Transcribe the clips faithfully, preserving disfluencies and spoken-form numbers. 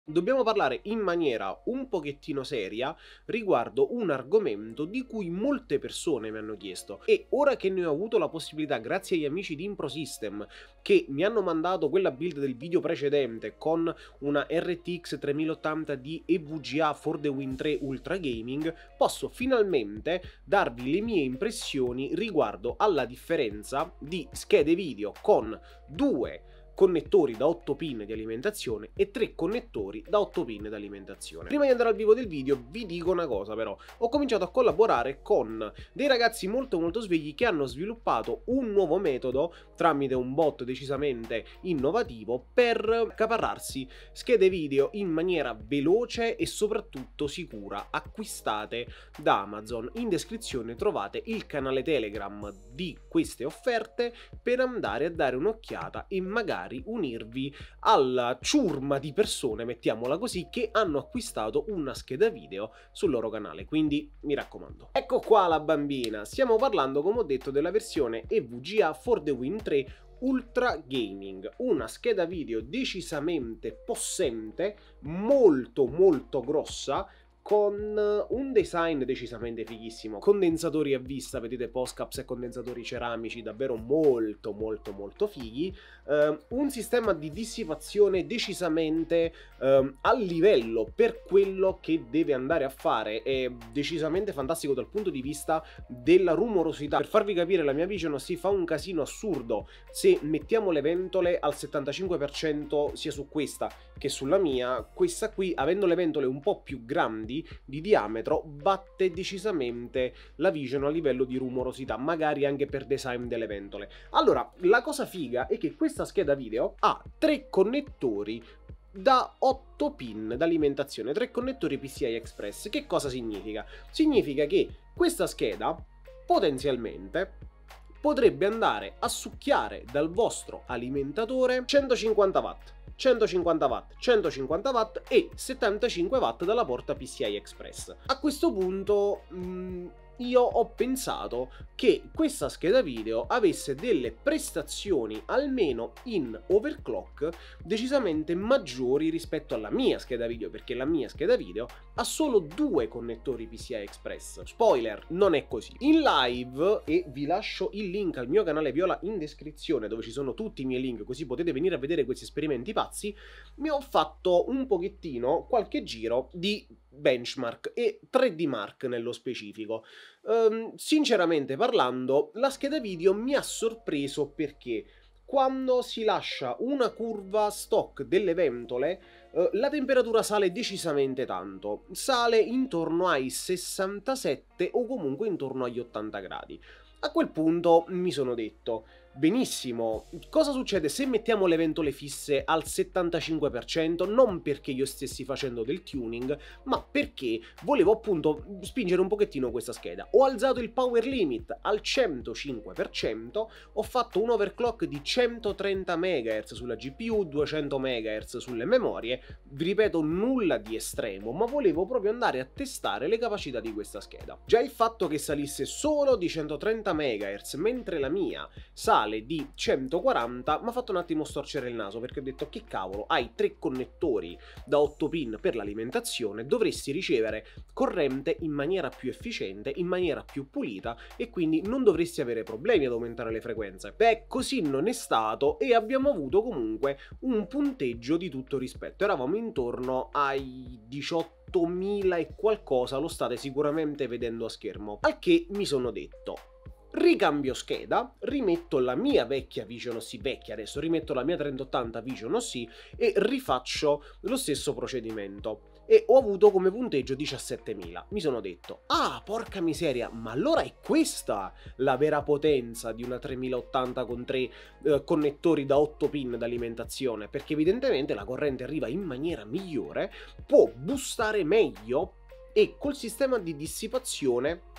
Dobbiamo parlare in maniera un pochettino seria riguardo un argomento di cui molte persone mi hanno chiesto e ora che ne ho avuto la possibilità grazie agli amici di ImproSystem che mi hanno mandato quella build del video precedente con una R T X tremila ottanta di E V G A for the Win tre Ultra Gaming, posso finalmente darvi le mie impressioni riguardo alla differenza di schede video con due connettori da otto pin di alimentazione e tre connettori da otto pin di alimentazione. Prima di andare al vivo del video vi dico una cosa però, ho cominciato a collaborare con dei ragazzi molto molto svegli che hanno sviluppato un nuovo metodo tramite un bot decisamente innovativo per caparrarsi schede video in maniera veloce e soprattutto sicura, acquistate da Amazon. In descrizione trovate il canale Telegram di queste offerte per andare a dare un'occhiata e magari unirvi alla ciurma di persone, mettiamola così, che hanno acquistato una scheda video sul loro canale, quindi mi raccomando. Ecco qua la bambina, stiamo parlando come ho detto della versione E V G A for the Win tre Ultra Gaming, una scheda video decisamente possente, molto molto grossa, con un design decisamente fighissimo, condensatori a vista, vedete postcaps e condensatori ceramici davvero molto molto molto fighi, eh, un sistema di dissipazione decisamente eh, a livello per quello che deve andare a fare, è decisamente fantastico dal punto di vista della rumorosità. Per farvi capire, la mia Vision si fa un casino assurdo se mettiamo le ventole al settantacinque per cento sia su questa che sulla mia. Questa qui, avendo le ventole un po' più grandi di diametro, batte decisamente la Vision a livello di rumorosità, magari anche per design delle ventole. Allora, la cosa figa è che questa scheda video ha tre connettori da otto pin d'alimentazione, tre connettori P C I Express. Che cosa significa? Significa che questa scheda potenzialmente potrebbe andare a succhiare dal vostro alimentatore centocinquanta watt, centocinquanta watt, centocinquanta watt e settantacinque watt dalla porta P C I Express. A questo punto mh, io ho pensato che questa scheda video avesse delle prestazioni, almeno in overclock, decisamente maggiori rispetto alla mia scheda video, perché la mia scheda video ha solo due connettori P C I Express. Spoiler, non è così. In live, e vi lascio il link al mio canale Viola in descrizione, dove ci sono tutti i miei link, così potete venire a vedere questi esperimenti pazzi, mi ho fatto un pochettino qualche giro di benchmark e tre D Mark nello specifico. Um, sinceramente parlando, la scheda video mi ha sorpreso perché quando si lascia una curva stock delle ventole, uh, la temperatura sale decisamente tanto, sale intorno ai sessantasette o comunque intorno agli ottanta gradi. A quel punto mi sono detto, benissimo, cosa succede se mettiamo le ventole fisse al settantacinque per cento? Non perché io stessi facendo del tuning, ma perché volevo appunto spingere un pochettino questa scheda. Ho alzato il power limit al centocinque per cento, ho fatto un overclock di centotrenta megahertz sulla G P U, duecento megahertz sulle memorie, vi ripeto nulla di estremo, ma volevo proprio andare a testare le capacità di questa scheda. Già il fatto che salisse solo di centotrenta megahertz mentre la mia sale di centoquaranta mi ha fatto un attimo storcere il naso, perché ho detto che cavolo, hai tre connettori da otto pin per l'alimentazione, dovresti ricevere corrente in maniera più efficiente, in maniera più pulita e quindi non dovresti avere problemi ad aumentare le frequenze. Beh, così non è stato e abbiamo avuto comunque un punteggio di tutto rispetto, eravamo intorno ai diciottomila e qualcosa, lo state sicuramente vedendo a schermo, al che mi sono detto: ricambio scheda, rimetto la mia vecchia Vision O C, vecchia adesso, rimetto la mia trenta ottanta Vision O C e rifaccio lo stesso procedimento. E ho avuto come punteggio diciassettemila. Mi sono detto, ah, porca miseria, ma allora è questa la vera potenza di una tremila ottanta con tre eh, connettori da otto pin d'alimentazione, perché evidentemente la corrente arriva in maniera migliore, può boostare meglio e col sistema di dissipazione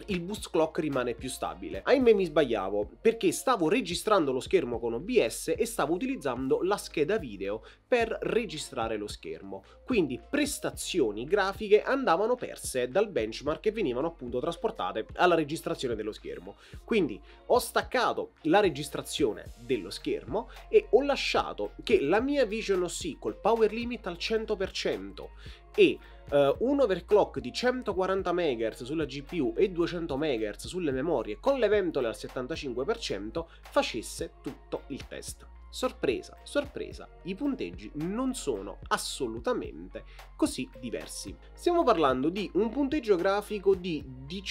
il boost clock rimane più stabile. Ahimè mi sbagliavo, perché stavo registrando lo schermo con O B S e stavo utilizzando la scheda video per registrare lo schermo, quindi prestazioni grafiche andavano perse dal benchmark e venivano appunto trasportate alla registrazione dello schermo. Quindi ho staccato la registrazione dello schermo e ho lasciato che la mia Vision O C col power limit al cento per cento e uh, un overclock di centoquaranta megahertz sulla G P U e duecento megahertz sulle memorie con le ventole al settantacinque per cento facesse tutto il test. Sorpresa, sorpresa, i punteggi non sono assolutamente così diversi. Stiamo parlando di un punteggio grafico di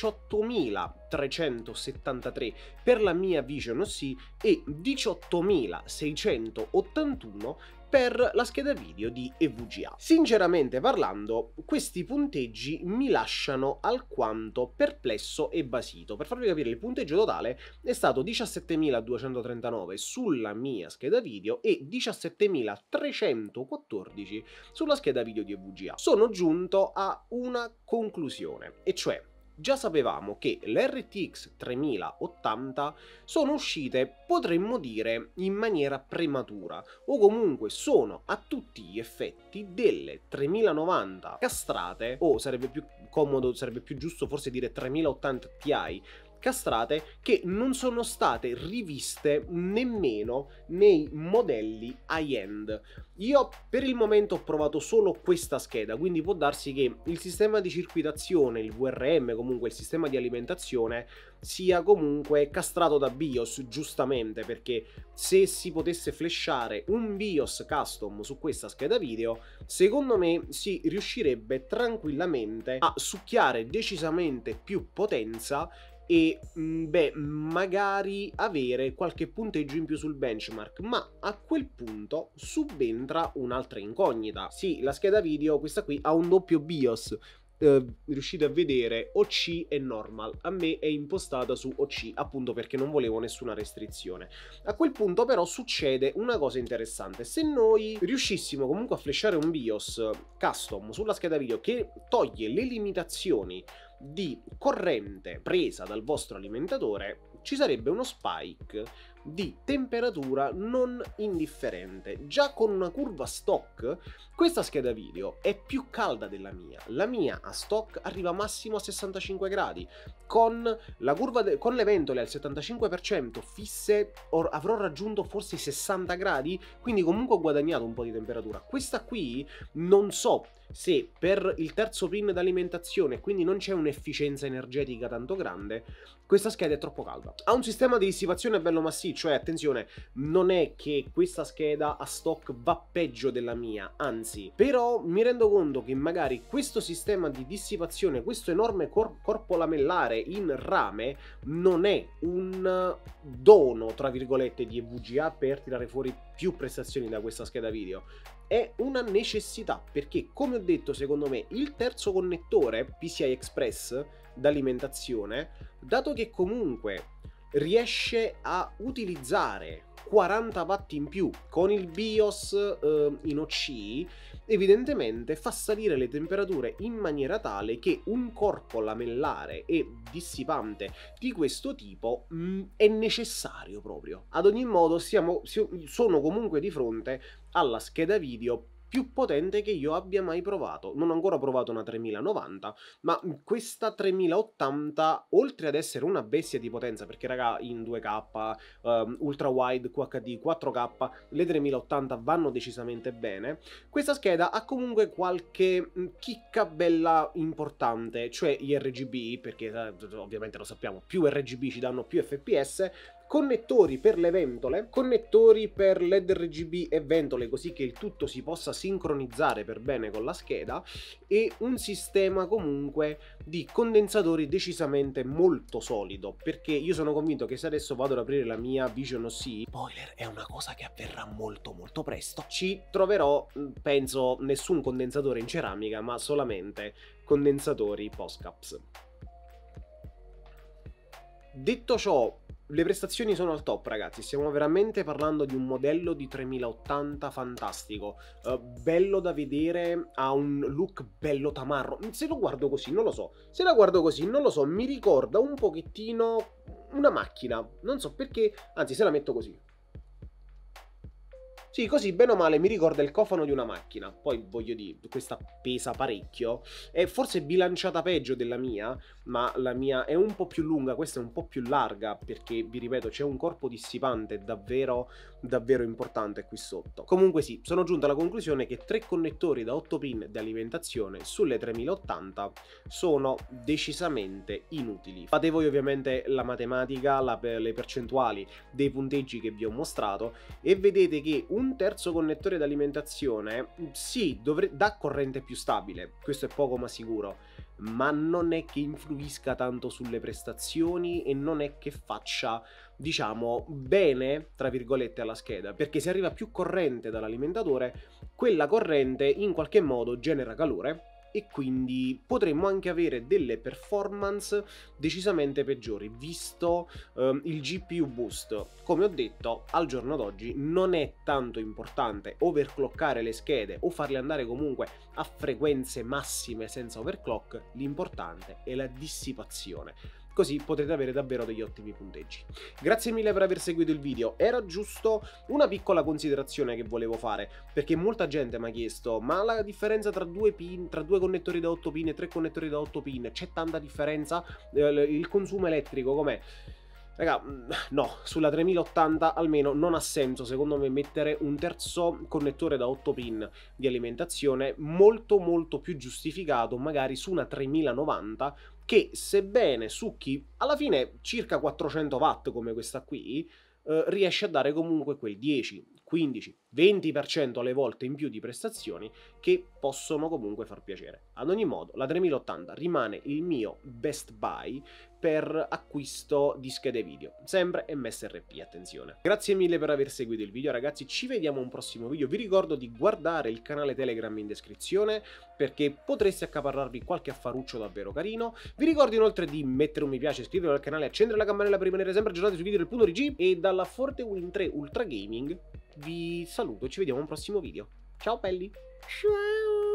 diciottomilatrecentosettantatré per la mia Vision O C e diciottomilaseicentottantuno per la scheda video di E V G A. Sinceramente parlando, questi punteggi mi lasciano alquanto perplesso e basito. Per farvi capire, il punteggio totale è stato diciassettemiladuecentotrentanove sulla mia scheda video e diciassettemilatrecentoquattordici sulla scheda video di E V G A. Sono giunto a una conclusione, e cioè già sapevamo che le R T X tremila ottanta sono uscite, potremmo dire, in maniera prematura, o comunque sono a tutti gli effetti delle tremilanovanta castrate, o sarebbe più comodo, sarebbe più giusto forse dire tremilaottanta Ti castrate, che non sono state riviste nemmeno nei modelli high-end. Io per il momento ho provato solo questa scheda, quindi può darsi che il sistema di circuitazione, il V R M, comunque il sistema di alimentazione, sia comunque castrato da BIOS, giustamente, perché se si potesse flashare un BIOS custom su questa scheda video, secondo me si riuscirebbe tranquillamente a succhiare decisamente più potenza e beh, magari avere qualche punteggio in più sul benchmark, ma a quel punto subentra un'altra incognita. Sì, la scheda video, questa qui, ha un doppio BIOS, eh, riuscite a vedere O C e normal. A me è impostata su O C, appunto perché non volevo nessuna restrizione. A quel punto però succede una cosa interessante: se noi riuscissimo comunque a flashare un BIOS custom sulla scheda video che toglie le limitazioni di corrente presa dal vostro alimentatore, ci sarebbe uno spike di temperatura non indifferente. Già con una curva stock questa scheda video è più calda della mia. La mia a stock arriva massimo a sessantacinque gradi. Con la curva con le ventole al settantacinque per cento fisse avrò raggiunto forse i sessanta gradi, quindi comunque ho guadagnato un po' di temperatura. Questa qui non so se per il terzo pin d'alimentazione, quindi non c'è un'efficienza energetica tanto grande, questa scheda è troppo calda. Ha un sistema di dissipazione bello massiccio, e attenzione, non è che questa scheda a stock va peggio della mia, anzi, però mi rendo conto che magari questo sistema di dissipazione, questo enorme cor corpo lamellare in rame, non è un dono, tra virgolette, di E V G A per tirare fuori più prestazioni da questa scheda video. È una necessità, perché come ho detto, secondo me il terzo connettore P C I Express d'alimentazione, dato che comunque riesce a utilizzare quaranta watt in più con il BIOS eh, in O C, evidentemente fa salire le temperature in maniera tale che un corpo lamellare e dissipante di questo tipo mh, è necessario proprio. Ad ogni modo siamo, sono comunque di fronte alla scheda video più potente che io abbia mai provato. Non ho ancora provato una tremilanovanta, ma questa tremilaottanta, oltre ad essere una bestia di potenza, perché raga, in due K, um, ultra wide, Q H D, quattro K, le tremilaottanta vanno decisamente bene, questa scheda ha comunque qualche chicca bella importante, cioè gli R G B, perché eh, ovviamente lo sappiamo, più R G B ci danno più F P S, connettori per le ventole, connettori per L E D R G B e ventole, così che il tutto si possa sincronizzare per bene con la scheda, e un sistema comunque di condensatori decisamente molto solido, perché io sono convinto che se adesso vado ad aprire la mia Vision O C, spoiler, è una cosa che avverrà molto molto presto, ci troverò, penso, nessun condensatore in ceramica, ma solamente condensatori post-caps. Detto ciò, le prestazioni sono al top, ragazzi, stiamo veramente parlando di un modello di tremila ottanta fantastico, uh, bello da vedere, ha un look bello tamarro. Se lo guardo così, non lo so, se la guardo così, non lo so, mi ricorda un pochettino una macchina, non so perché, anzi se la metto così. Sì, così bene o male mi ricorda il cofano di una macchina. Poi voglio dire, questa pesa parecchio. È forse bilanciata peggio della mia, ma la mia è un po' più lunga, questa è un po' più larga, perché vi ripeto c'è un corpo dissipante davvero, davvero importante qui sotto. Comunque sì, sono giunto alla conclusione che tre connettori da otto pin di alimentazione sulle tremila ottanta sono decisamente inutili. Fate voi ovviamente la matematica, la, le percentuali dei punteggi che vi ho mostrato e vedete che un un terzo connettore d'alimentazione sì, dovre- dà corrente più stabile, questo è poco ma sicuro, ma non è che influisca tanto sulle prestazioni e non è che faccia, diciamo, bene, tra virgolette, alla scheda, perché se arriva più corrente dall'alimentatore, quella corrente in qualche modo genera calore e quindi potremmo anche avere delle performance decisamente peggiori, visto ehm, il G P U boost. Come ho detto, al giorno d'oggi non è tanto importante overclockare le schede o farle andare comunque a frequenze massime senza overclock, l'importante è la dissipazione. Così potrete avere davvero degli ottimi punteggi. Grazie mille per aver seguito il video, era giusto una piccola considerazione che volevo fare, perché molta gente mi ha chiesto, ma la differenza tra due pin, tra due connettori da otto pin e tre connettori da otto pin, c'è tanta differenza? Eh, il consumo elettrico com'è? Raga, no, sulla tremila ottanta almeno non ha senso secondo me mettere un terzo connettore da otto pin di alimentazione, molto molto più giustificato magari su una tremila novanta che, sebbene succhi alla fine circa quattrocento watt come questa qui, eh, riesce a dare comunque quel dieci, quindici, venti per cento alle volte in più di prestazioni che possono comunque far piacere. Ad ogni modo, la tremila ottanta rimane il mio best buy per acquisto di schede video, sempre M S R P, attenzione. Grazie mille per aver seguito il video, ragazzi, ci vediamo a un prossimo video. Vi ricordo di guardare il canale Telegram in descrizione perché potreste accaparrarvi qualche affaruccio davvero carino. Vi ricordo inoltre di mettere un mi piace, iscrivervi al canale e accendere la campanella per rimanere sempre aggiornati sui video del punto G. E dalla ForteWin tre Ultra Gaming vi saluto e ci vediamo a un prossimo video. Ciao belli! Ciao!